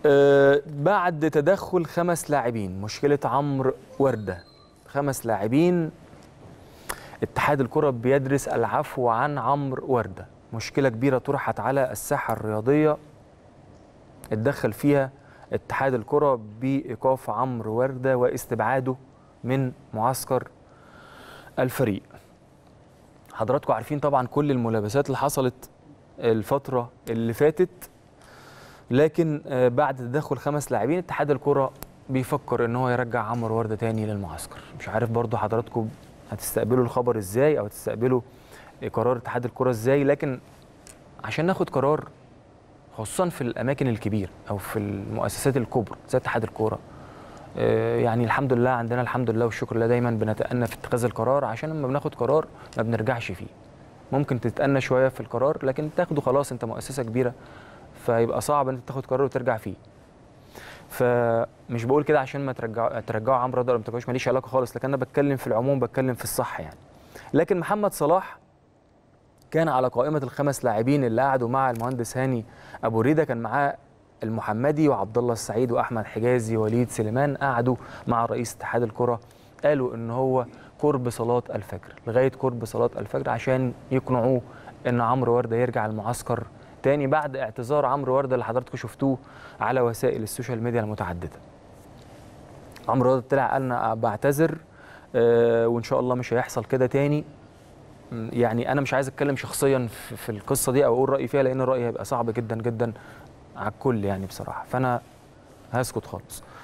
بعد تدخل 5 لاعبين، مشكلة عمرو وردة، 5 لاعبين. اتحاد الكرة بيدرس العفو عن عمرو وردة، مشكلة كبيرة طرحت على الساحة الرياضية اتدخل فيها اتحاد الكرة بإيقاف عمرو وردة واستبعاده من معسكر الفريق. حضراتكم عارفين طبعا كل الملابسات اللي حصلت الفترة اللي فاتت، لكن بعد تدخل 5 لاعبين اتحاد الكرة بيفكر ان هو يرجع عمرو وردة تاني للمعسكر. مش عارف برضو حضراتكم هتستقبلوا الخبر ازاي او هتستقبلوا قرار اتحاد الكرة ازاي، لكن عشان ناخد قرار خصوصا في الاماكن الكبيره او في المؤسسات الكبرى زي اتحاد الكوره، يعني الحمد لله عندنا الحمد لله والشكر لله دايما بنتأنى في اتخاذ القرار، عشان لما بناخد قرار ما بنرجعش فيه. ممكن تتأنى شويه في القرار لكن تاخده خلاص، انت مؤسسه كبيره فيبقى صعب ان انت تاخد قرار وترجع فيه. فمش بقول كده عشان ما ترجعوا عمرو وردة ولا ما ترجعوش، ماليش علاقه خالص، لكن انا بتكلم في العموم، بتكلم في الصح يعني. لكن محمد صلاح كان على قائمه ال5 لاعبين اللي قعدوا مع المهندس هاني ابو ريده، كان معاه المحمدي وعبد الله السعيد واحمد حجازي ووليد سليمان، قعدوا مع رئيس اتحاد الكره قالوا ان هو قرب صلاه الفجر، لغايه قرب صلاه الفجر عشان يقنعوه ان عمرو ورده يرجع المعسكر تاني بعد اعتذار عمرو ورده اللي حضراتكم شفتوه على وسائل السوشيال ميديا المتعدده. عمرو ورده طلع قال انا بعتذر وان شاء الله مش هيحصل كده تاني. يعني انا مش عايز اتكلم شخصيا في القصه دي او اقول رايي فيها، لان الراي هيبقى صعب جدا جدا على الكل يعني بصراحه، فانا هسكت خالص.